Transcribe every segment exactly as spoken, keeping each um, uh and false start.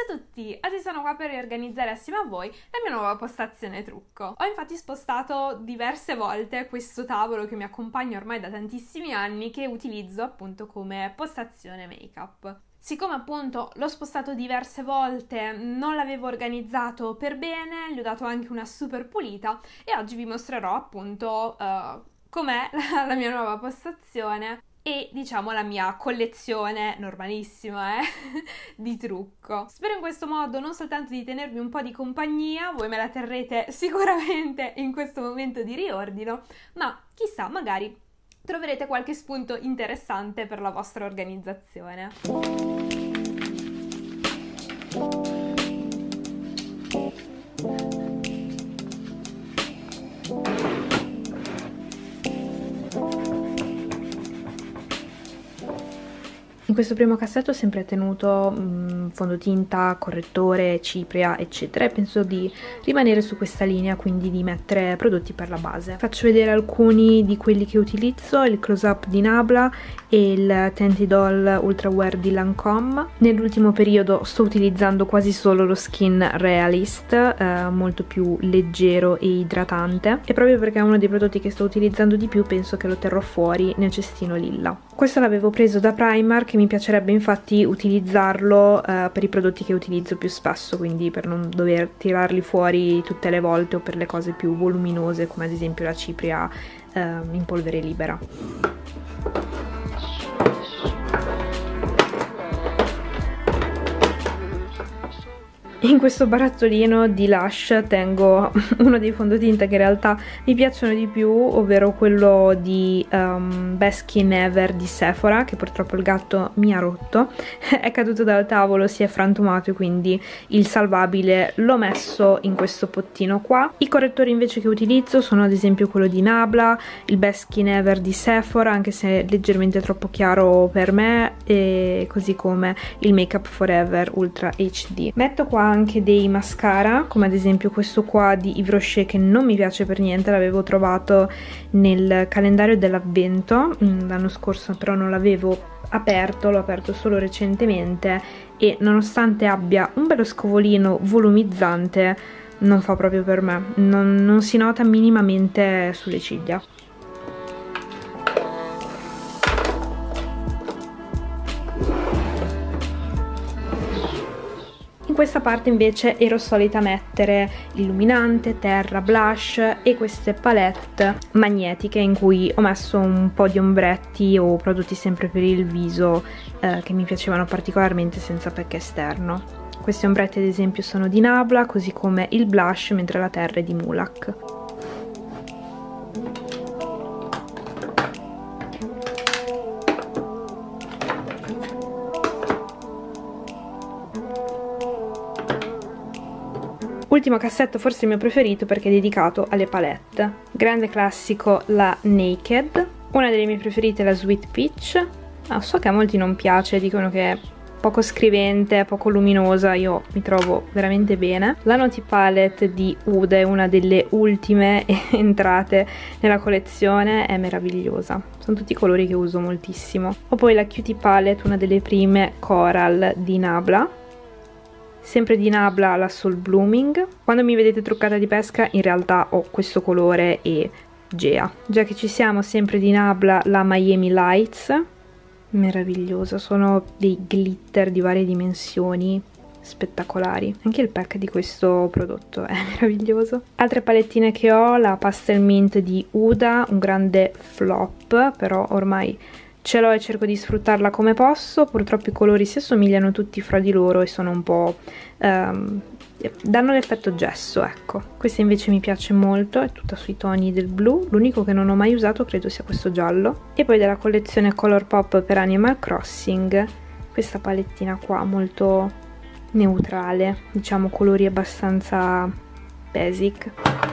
Ciao a tutti, oggi sono qua per riorganizzare assieme a voi la mia nuova postazione trucco. Ho infatti spostato diverse volte questo tavolo che mi accompagna ormai da tantissimi anni, che utilizzo appunto come postazione make-up. Siccome appunto l'ho spostato diverse volte, non l'avevo organizzato per bene, gli ho dato anche una super pulita e oggi vi mostrerò appunto uh, com'è la, la mia nuova postazione e diciamo la mia collezione normalissima eh, di trucco. Spero in questo modo non soltanto di tenervi un po' di compagnia, voi me la terrete sicuramente in questo momento di riordino, ma chissà, magari troverete qualche spunto interessante per la vostra organizzazione. In questo primo cassetto ho sempre tenuto mh, fondotinta, correttore, cipria, eccetera, e penso di rimanere su questa linea, quindi di mettere prodotti per la base. Faccio vedere alcuni di quelli che utilizzo: il Close Up di Nabla e il Tinted Doll Ultra Wear di Lancome. Nell'ultimo periodo sto utilizzando quasi solo lo Skin Realist, eh, molto più leggero e idratante, e proprio perché è uno dei prodotti che sto utilizzando di più penso che lo terrò fuori nel cestino lilla. Questo l'avevo preso da Primark, mi piacerebbe infatti utilizzarlo eh, per i prodotti che utilizzo più spesso, quindi per non dover tirarli fuori tutte le volte, o per le cose più voluminose come ad esempio la cipria eh, in polvere libera. In questo barattolino di Lush tengo uno dei fondotinta che in realtà mi piacciono di più, ovvero quello di um, Best Skin Ever di Sephora, che purtroppo il gatto mi ha rotto, è caduto dal tavolo, si è frantumato e quindi il salvabile l'ho messo in questo pottino qua. I correttori invece che utilizzo sono ad esempio quello di Nabla, il Best Skin Ever di Sephora, anche se leggermente troppo chiaro per me, e così come il Make Up Forever Ultra H D. Metto qua anche dei mascara, come ad esempio questo qua di Yves Rocher, che non mi piace per niente, l'avevo trovato nel calendario dell'avvento l'anno scorso, però non l'avevo aperto, l'ho aperto solo recentemente e nonostante abbia un bello scovolino volumizzante non fa proprio per me, non, non si nota minimamente sulle ciglia. In questa parte invece ero solita mettere illuminante, terra, blush e queste palette magnetiche in cui ho messo un po' di ombretti o prodotti sempre per il viso eh, che mi piacevano particolarmente senza pecche esterno. Questi ombretti ad esempio sono di Nabla, così come il blush, mentre la terra è di Mulac. Ultimo cassetto, forse il mio preferito perché è dedicato alle palette. Grande classico la Naked, una delle mie preferite è la Sweet Peach. Ah, so che a molti non piace, dicono che è poco scrivente, poco luminosa, io mi trovo veramente bene. La Naughty Palette di Huda è una delle ultime entrate nella collezione, è meravigliosa, sono tutti colori che uso moltissimo. Ho poi la Cutie Palette, una delle prime Coral di Nabla, sempre di Nabla la Soul Blooming. Quando mi vedete truccata di pesca in realtà ho questo colore e Gea. Già che ci siamo, sempre di Nabla la Miami Lights, meravigliosa, sono dei glitter di varie dimensioni spettacolari. Anche il pack di questo prodotto è meraviglioso. Altre palettine che ho, la Pastel Mint di Huda, un grande flop, però ormai ce l'ho e cerco di sfruttarla come posso. Purtroppo i colori si assomigliano tutti fra di loro e sono un po' um, danno l'effetto gesso, ecco. Questa invece mi piace molto, è tutta sui toni del blu, l'unico che non ho mai usato credo sia questo giallo. E poi della collezione Colourpop per Animal Crossing questa palettina qua molto neutrale, diciamo colori abbastanza basic.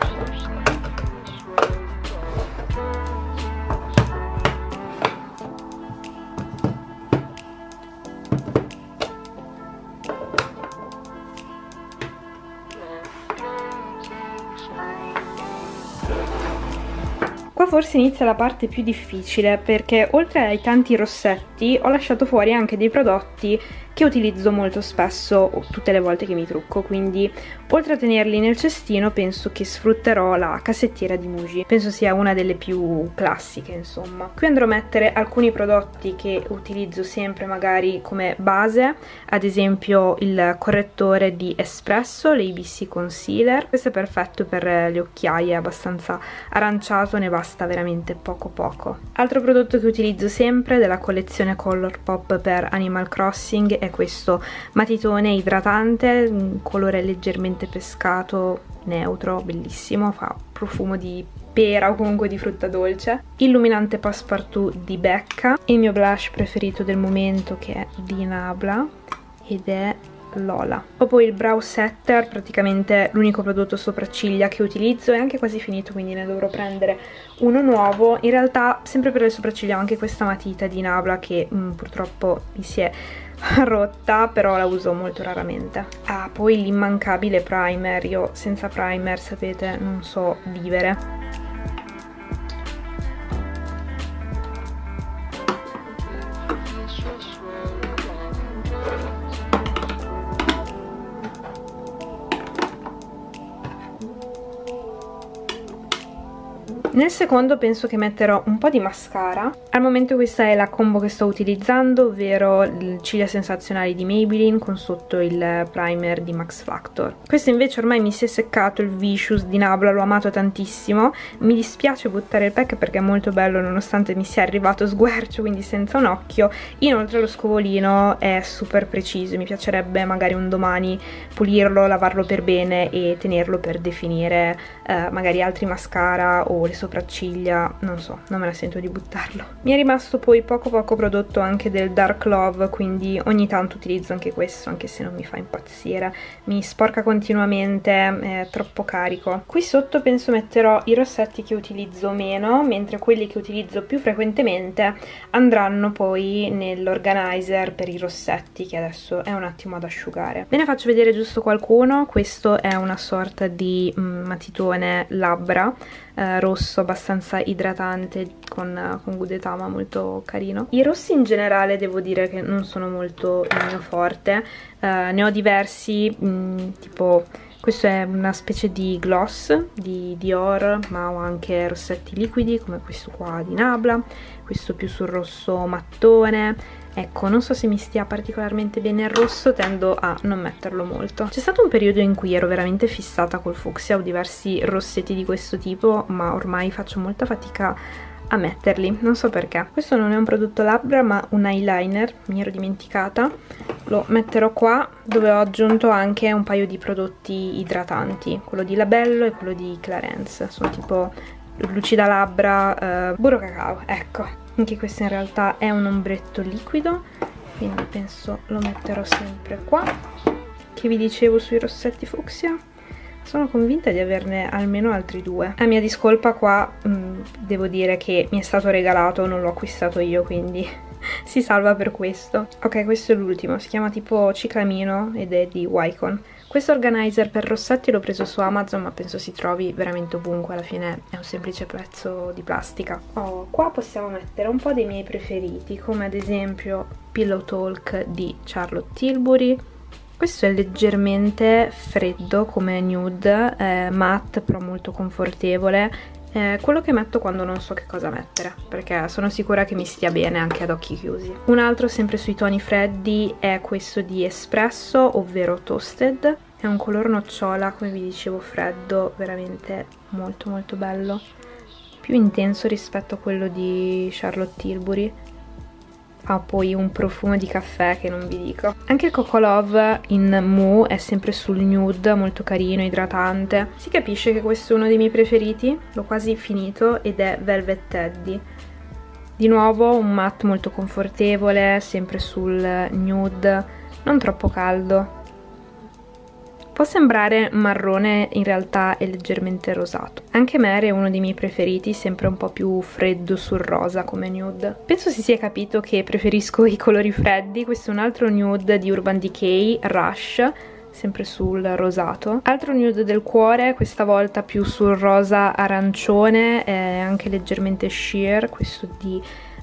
Qua forse inizia la parte più difficile, perché oltre ai tanti rossetti ho lasciato fuori anche dei prodotti che utilizzo molto spesso tutte le volte che mi trucco, quindi oltre a tenerli nel cestino penso che sfrutterò la cassettiera di Muji, penso sia una delle più classiche insomma. Qui andrò a mettere alcuni prodotti che utilizzo sempre magari come base, ad esempio il correttore di Espresso, l'A B C Concealer, questo è perfetto per le occhiaie, è abbastanza aranciato, ne basta veramente poco poco. Altro prodotto che utilizzo sempre della collezione Colourpop per Animal Crossing è questo matitone idratante, un colore leggermente pescato, neutro, bellissimo, fa profumo di pera o comunque di frutta dolce. Illuminante Passepartout di Becca, il mio blush preferito del momento che è di Nabla ed è Lola. Ho poi il brow setter, praticamente l'unico prodotto sopracciglia che utilizzo, è anche quasi finito quindi ne dovrò prendere uno nuovo. In realtà sempre per le sopracciglia ho anche questa matita di Nabla che mh, purtroppo mi si è rotta, però la uso molto raramente. Ah, poi l'immancabile primer, io senza primer sapete non so vivere. Nel secondo penso che metterò un po' di mascara. Al momento questa è la combo che sto utilizzando, ovvero il ciglia sensazionali di Maybelline con sotto il primer di Max Factor. Questo invece ormai mi si è seccato, il Vicious di Nabla, l'ho amato tantissimo. Mi dispiace buttare il pack perché è molto bello nonostante mi sia arrivato sguercio, quindi senza un occhio. Inoltre lo scovolino è super preciso, mi piacerebbe magari un domani pulirlo, lavarlo per bene e tenerlo per definire eh, magari altri mascara o le sopracciglia, non so, non me la sento di buttarlo. Mi è rimasto poi poco poco prodotto anche del Dark Love, quindi ogni tanto utilizzo anche questo, anche se non mi fa impazzire, mi sporca continuamente, è troppo carico. Qui sotto penso metterò i rossetti che utilizzo meno, mentre quelli che utilizzo più frequentemente andranno poi nell'organizer per i rossetti, che adesso è un attimo ad asciugare. Ve ne faccio vedere giusto qualcuno. Questo è una sorta di mm, matitone labbra eh, rosso abbastanza idratante con, con Gudetama, molto carino. I rossi in generale devo dire che non sono molto il mio forte, eh, ne ho diversi, mh, tipo questo è una specie di gloss di Dior, ma ho anche rossetti liquidi come questo qua di Nabla, questo più sul rosso mattone. Ecco, non so se mi stia particolarmente bene il rosso, tendo a non metterlo molto. C'è stato un periodo in cui ero veramente fissata col fucsia, ho diversi rossetti di questo tipo, ma ormai faccio molta fatica a metterli, non so perché. Questo non è un prodotto labbra ma un eyeliner, mi ero dimenticata, lo metterò qua, dove ho aggiunto anche un paio di prodotti idratanti, quello di Labello e quello di Clarins, sono tipo lucida labbra, eh, burro cacao, ecco. Anche questo in realtà è un ombretto liquido, quindi penso lo metterò sempre qua. Che vi dicevo sui rossetti fucsia? Sono convinta di averne almeno altri due. A mia discolpa qua mh, devo dire che mi è stato regalato, non l'ho acquistato io, quindi si salva per questo. Ok, questo è l'ultimo, si chiama tipo Ciclamino ed è di Wycon. Questo organizer per rossetti l'ho preso su Amazon, ma penso si trovi veramente ovunque, alla fine è un semplice pezzo di plastica. Oh, qua possiamo mettere un po' dei miei preferiti, come ad esempio Pillow Talk di Charlotte Tilbury. Questo è leggermente freddo come nude, è matte però molto confortevole. È quello che metto quando non so che cosa mettere, perché sono sicura che mi stia bene anche ad occhi chiusi. Un altro sempre sui toni freddi è questo di Espresso, ovvero Toasted. È un color nocciola, come vi dicevo, freddo, veramente molto molto bello. Più intenso rispetto a quello di Charlotte Tilbury. Ha poi un profumo di caffè che non vi dico. Anche il Coco Love in Mousse è sempre sul nude, molto carino, idratante. Si capisce che questo è uno dei miei preferiti, l'ho quasi finito, ed è Velvet Teddy. Di nuovo un matte molto confortevole, sempre sul nude, non troppo caldo. Può sembrare marrone, in realtà è leggermente rosato. Anche Mare è uno dei miei preferiti, sempre un po' più freddo sul rosa come nude. Penso si sia capito che preferisco i colori freddi. Questo è un altro nude di Urban Decay, Rush, sempre sul rosato. Altro nude del cuore, questa volta più sul rosa arancione, è anche leggermente sheer, questo di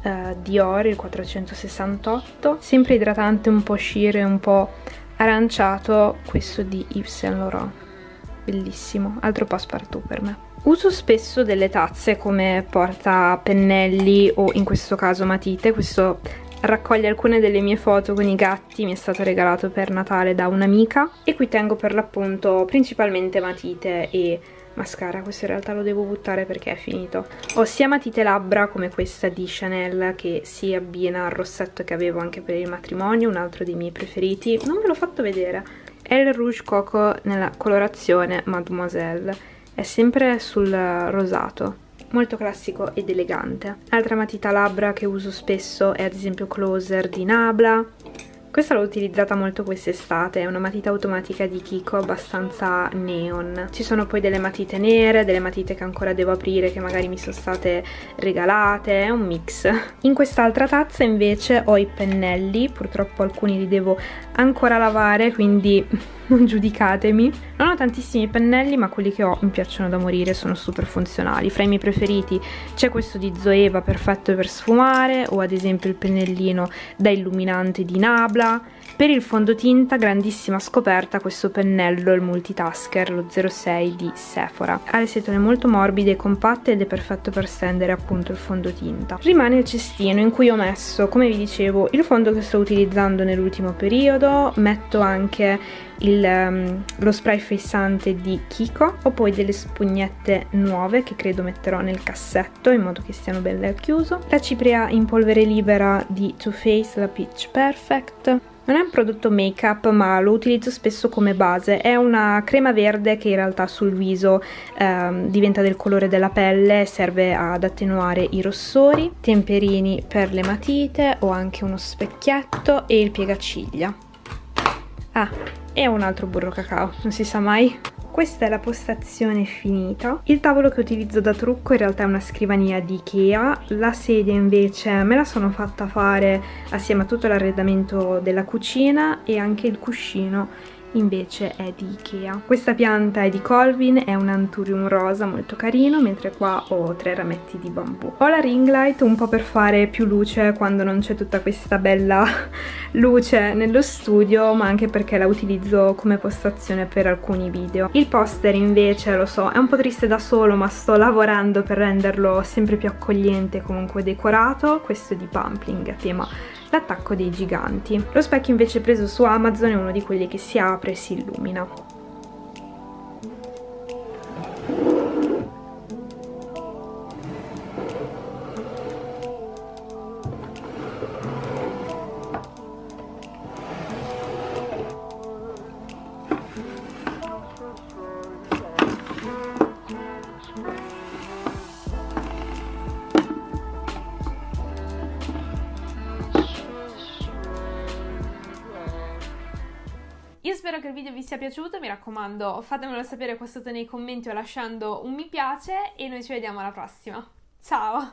uh, Dior, il quattrocentosessantotto, sempre idratante, un po' sheer e un po' aranciato, questo di Yves Saint Laurent, bellissimo, altro passepartout per me. Uso spesso delle tazze come porta pennelli o in questo caso matite. Questo raccoglie alcune delle mie foto con i gatti, mi è stato regalato per Natale da un'amica, e qui tengo per l'appunto principalmente matite e mascara. Questo in realtà lo devo buttare perché è finito. Ho sia matite labbra come questa di Chanel che si abbina al rossetto che avevo anche per il matrimonio, un altro dei miei preferiti, non ve l'ho fatto vedere, è il Rouge Coco nella colorazione Mademoiselle, è sempre sul rosato, molto classico ed elegante. Altra matita labbra che uso spesso è ad esempio Closer di Nabla. Questa l'ho utilizzata molto quest'estate, è una matita automatica di Kiko abbastanza neon. Ci sono poi delle matite nere, delle matite che ancora devo aprire, che magari mi sono state regalate, è un mix. In quest'altra tazza invece ho i pennelli, purtroppo alcuni li devo ancora lavare, quindi non giudicatemi. Non ho tantissimi pennelli, ma quelli che ho mi piacciono da morire, sono super funzionali. Fra i miei preferiti c'è questo di Zoeva, perfetto per sfumare, o ad esempio il pennellino da illuminante di Nabla. Per il fondotinta, grandissima scoperta, questo pennello, il Multitasker, lo zero sei di Sephora. Ha le setole molto morbide e compatte ed è perfetto per stendere appunto il fondotinta. Rimane il cestino in cui ho messo, come vi dicevo, il fondo che sto utilizzando nell'ultimo periodo, metto anche il, um, lo spray fissante di Kiko, ho poi delle spugnette nuove che credo metterò nel cassetto in modo che stiano belle al chiuso, la cipria in polvere libera di Too Faced, la Pitch Perfect. Non è un prodotto make up, ma lo utilizzo spesso come base. È una crema verde che in realtà sul viso ehm, diventa del colore della pelle, serve ad attenuare i rossori. Temperini per le matite, ho anche uno specchietto e il piegaciglia. Ah, e un altro burro cacao, non si sa mai. Questa è la postazione finita. Il tavolo che utilizzo da trucco in realtà è una scrivania di Ikea, la sedia invece me la sono fatta fare assieme a tutto l'arredamento della cucina, e anche il cuscino invece è di Ikea. Questa pianta è di Colvin, è un Anthurium rosa molto carino, mentre qua ho tre rametti di bambù. Ho la ring light un po' per fare più luce quando non c'è tutta questa bella luce nello studio, ma anche perché la utilizzo come postazione per alcuni video. Il poster invece, lo so, è un po' triste da solo, ma sto lavorando per renderlo sempre più accogliente e comunque decorato. Questo è di Pumpling, a tema L'attacco dei giganti. Lo specchio invece preso su Amazon è uno di quelli che si apre e si illumina. Io spero che il video vi sia piaciuto, mi raccomando fatemelo sapere qua sotto nei commenti o lasciando un mi piace, e noi ci vediamo alla prossima. Ciao!